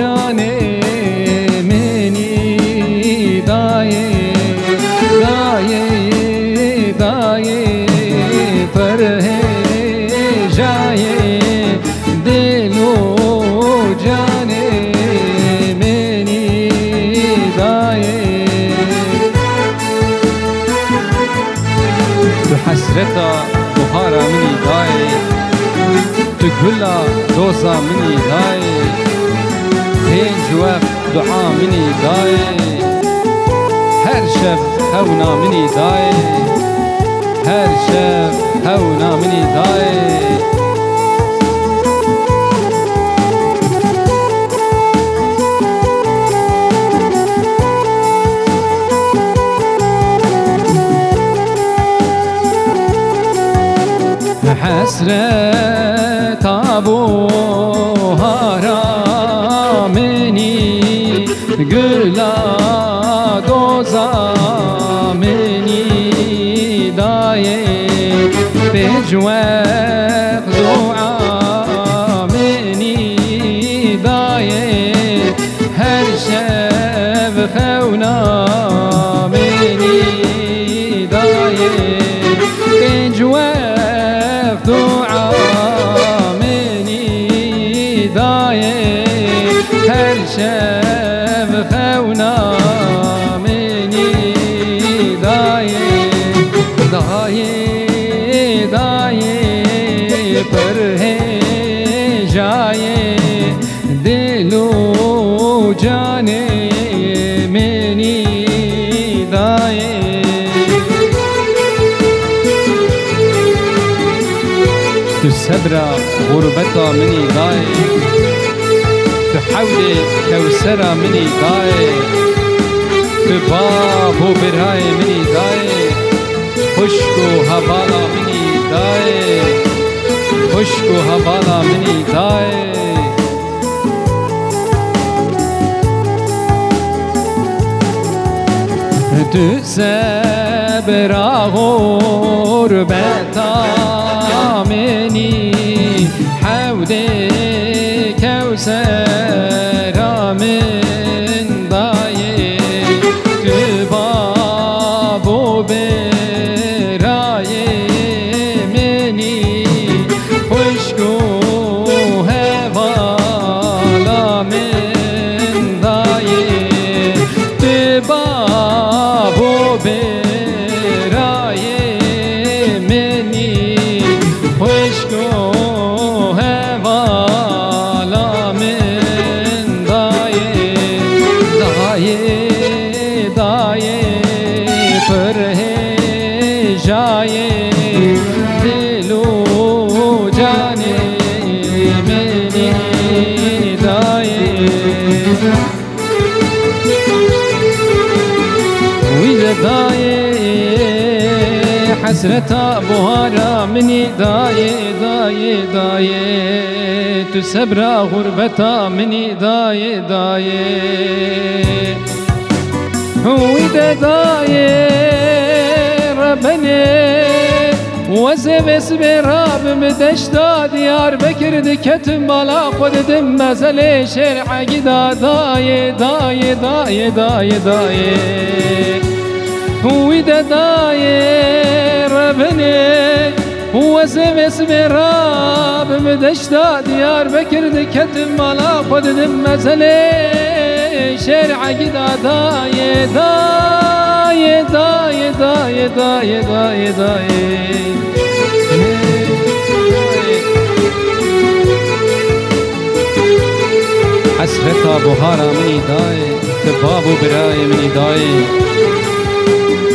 جاني مني داي داي داي فرهي جاي دلو جاني مني داي حسرتا بخارا مني داي تقبلا دوسا مني داي هين جواب دعاء مني داي هر شب هونا مني داي هر شب هونا مني داي حسرت ابو هارا مني قلا دوزا مني داي بجواق دعاء مني داي هر شب خونا مني داي بجواق دعاء مني داي هر شب خونا مني داي داي داي پرهي جاي دلو جاني مني داي تسبرا غربتا مني داي تحولي كوسرا مني داي تبابو براي مني داي خشكو هبالا مني داي خشكو هبالا مني داي تسبرا غربتا مني حودي كوسرا من داي تبابو براي مني خشكو هبالا من داي تبابو براي مني خشكو هبالا من داي داي داي فرهي جاي دلو جاني مني داي وإذا داي حسرتا بهارا مني داي داي داي تسبرا غربتا مني داي داي وإذا داي ربني وزب اسبراب مدشتا ديار بكر دكتم بلا خود دم مزل شرع قدا داي داي داي داي داي وإذا داي ربني وزب اسبراب مدشتا ديار بكر دكتم بلا خود دم مزل شرع قدا داي داي داي داي داي داي داي حسرتا بهارا مني داي تبابو براي مني داي